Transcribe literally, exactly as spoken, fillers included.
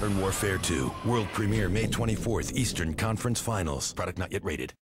Modern Warfare two. World premiere May twenty-fourth, Eastern Conference Finals. Product not yet rated.